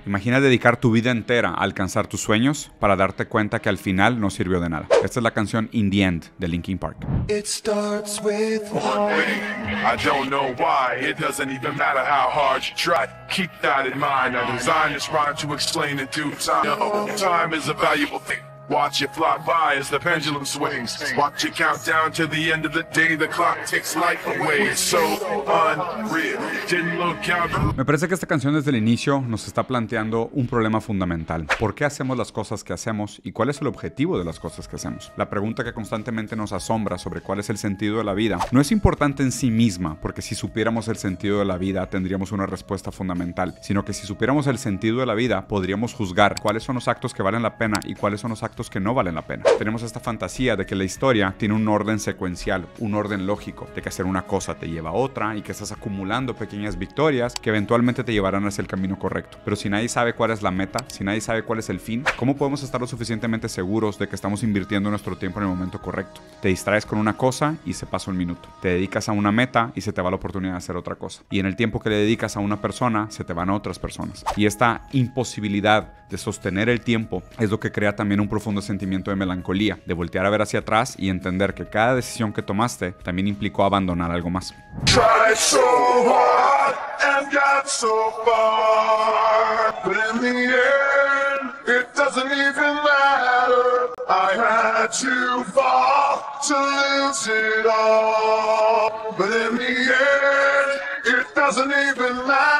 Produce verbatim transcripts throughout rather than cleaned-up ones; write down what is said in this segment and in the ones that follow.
Imagina dedicar tu vida entera a alcanzar tus sueños para darte cuenta que al final no sirvió de nada. Esta es la canción In the End de Linkin Park. It starts with one thing. I don't know why. It doesn't even matter how hard you try. Keep that in mind. I designed this rhyme to explain in due time. No, time is a valuable thing. Watch it fly by as the pendulum swings. Watch it count down to the end of the day. The clock takes life away. It's so unreal. Didn't look out. Me parece que esta canción desde el inicio nos está planteando un problema fundamental. ¿Por qué hacemos las cosas que hacemos y cuál es el objetivo de las cosas que hacemos? La pregunta que constantemente nos asombra sobre cuál es el sentido de la vida no es importante en sí misma, porque si supiéramos el sentido de la vida tendríamos una respuesta fundamental, sino que si supiéramos el sentido de la vida podríamos juzgar cuáles son los actos que valen la pena y cuáles son los actos que no valen la pena. Tenemos esta fantasía de que la historia tiene un orden secuencial, un orden lógico, de que hacer una cosa te lleva a otra y que estás acumulando pequeñas victorias que eventualmente te llevarán hacia el camino correcto. Pero si nadie sabe cuál es la meta, si nadie sabe cuál es el fin, ¿cómo podemos estar lo suficientemente seguros de que estamos invirtiendo nuestro tiempo en el momento correcto? Te distraes con una cosa y se pasa un minuto. Te dedicas a una meta y se te va la oportunidad de hacer otra cosa. Y en el tiempo que le dedicas a una persona, se te van a otras personas. Y esta imposibilidad de sostener el tiempo es lo que crea también un profundo sentimiento de melancolía, de voltear a ver hacia atrás y entender que cada decisión que tomaste también implicó abandonar algo más. Tried so hard and got so far, but in the end, it doesn't even matter. I had to fall to lose it all, but in the end, it doesn't even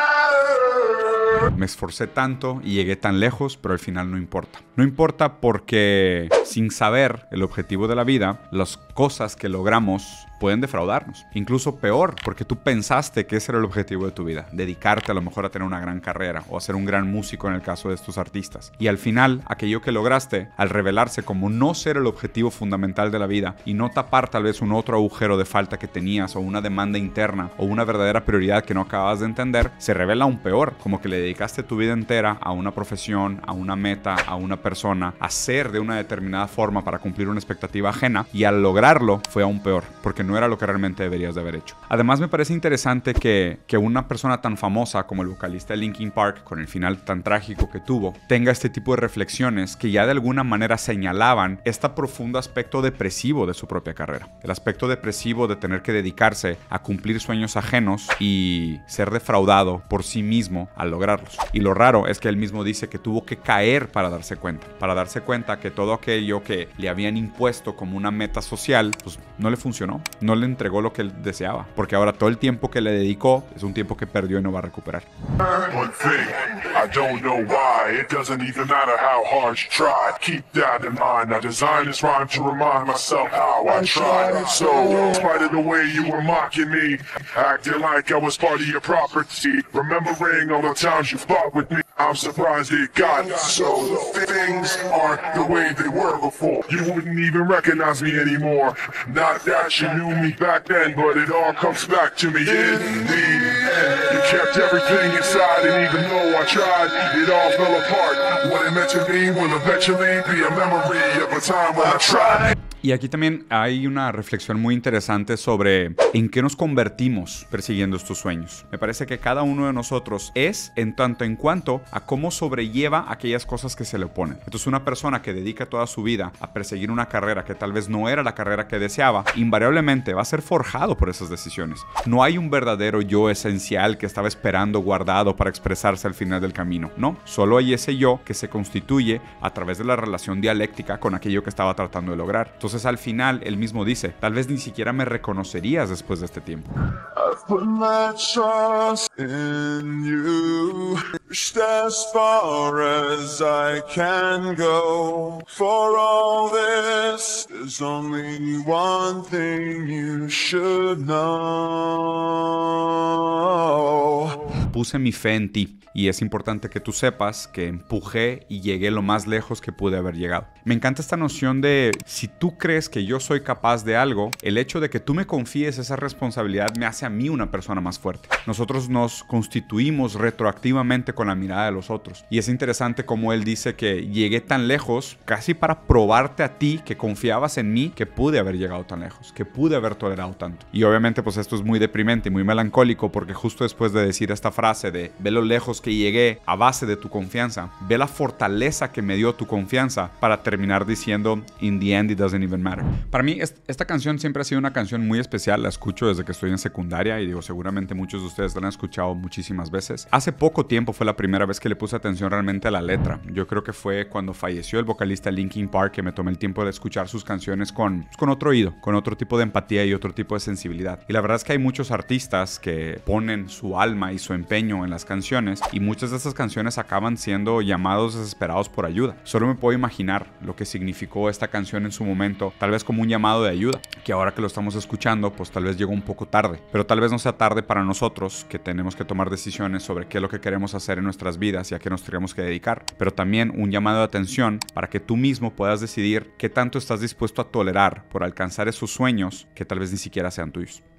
matter. Me esforcé tanto y llegué tan lejos, pero al final no importa. No importa porque sin saber el objetivo de la vida, las cosas que logramos pueden defraudarnos. Incluso peor, porque tú pensaste que ese era el objetivo de tu vida. Dedicarte a lo mejor a tener una gran carrera o a ser un gran músico en el caso de estos artistas. Y al final, aquello que lograste, al revelarse como no ser el objetivo fundamental de la vida y no tapar tal vez un otro agujero de falta que tenías o una demanda interna o una verdadera prioridad que no acababas de entender, se revela aún peor, como que le dedicaste tu vida entera a una profesión, a una meta, a una persona, a ser de una determinada forma para cumplir una expectativa ajena, y al lograrlo fue aún peor, porque no era lo que realmente deberías de haber hecho. Además, me parece interesante que, que una persona tan famosa como el vocalista de Linkin Park, con el final tan trágico que tuvo, tenga este tipo de reflexiones que ya de alguna manera señalaban este profundo aspecto depresivo de su propia carrera. El aspecto depresivo de tener que dedicarse a cumplir sueños ajenos y ser defraudado por sí mismo al lograrlos. Y lo raro es que él mismo dice que tuvo que caer para darse cuenta, para darse cuenta que todo aquello que le habían impuesto como una meta social, pues no le funcionó, no le entregó lo que él deseaba, porque ahora todo el tiempo que le dedicó es un tiempo que perdió y no va a recuperar. One thing, I don't know why. It doesn't even matter how hard you try. Keep that in mind. I designed this rhyme to remind myself how I tried. So, in spite of the way you were mocking me, acting like I was part of your property, remembering all the times you fought with me, I'm surprised it got so. Things aren't the way they were before. You wouldn't even recognize me anymore. Not that you knew me back then, but it all comes back to me in the end. You kept everything inside, and even though I tried, it all fell apart. What it meant to me will eventually be a memory of a time when I tried. Y aquí también hay una reflexión muy interesante sobre en qué nos convertimos persiguiendo estos sueños. Me parece que cada uno de nosotros es en tanto en cuanto a cómo sobrelleva aquellas cosas que se le oponen. Entonces, una persona que dedica toda su vida a perseguir una carrera que tal vez no era la carrera que deseaba, invariablemente va a ser forjado por esas decisiones. No hay un verdadero yo esencial que estaba esperando guardado para expresarse al final del camino. No, solo hay ese yo que se constituye a través de la relación dialéctica con aquello que estaba tratando de lograr. Entonces, al final, él mismo dice, tal vez ni siquiera me reconocerías después de este tiempo. I've put my trust in you, just as far as I can go. For all this, there's only one thing you should know. Puse mi fe en ti. Y es importante que tú sepas que empujé y llegué lo más lejos que pude haber llegado. Me encanta esta noción de si tú crees que yo soy capaz de algo, el hecho de que tú me confíes esa responsabilidad me hace a mí una persona más fuerte. Nosotros nos constituimos retroactivamente con la mirada de los otros. Y es interesante como él dice que llegué tan lejos casi para probarte a ti que confiabas en mí que pude haber llegado tan lejos, que pude haber tolerado tanto. Y obviamente pues esto es muy deprimente y muy melancólico porque justo después de decir esta frase frase de ve lo lejos que llegué a base de tu confianza, ve la fortaleza que me dio tu confianza para terminar diciendo in the end it doesn't even matter. Para mí esta canción siempre ha sido una canción muy especial, la escucho desde que estoy en secundaria y digo, seguramente muchos de ustedes la han escuchado muchísimas veces. Hace poco tiempo fue la primera vez que le puse atención realmente a la letra. Yo creo que fue cuando falleció el vocalista Linkin Park que me tomé el tiempo de escuchar sus canciones con, con otro oído, con otro tipo de empatía y otro tipo de sensibilidad. Y la verdad es que hay muchos artistas que ponen su alma y su empeño en las canciones y muchas de esas canciones acaban siendo llamados desesperados por ayuda. Solo me puedo imaginar lo que significó esta canción en su momento, tal vez como un llamado de ayuda, que ahora que lo estamos escuchando, pues tal vez llegó un poco tarde, pero tal vez no sea tarde para nosotros, que tenemos que tomar decisiones sobre qué es lo que queremos hacer en nuestras vidas y a qué nos tenemos que dedicar, pero también un llamado de atención para que tú mismo puedas decidir qué tanto estás dispuesto a tolerar por alcanzar esos sueños que tal vez ni siquiera sean tuyos.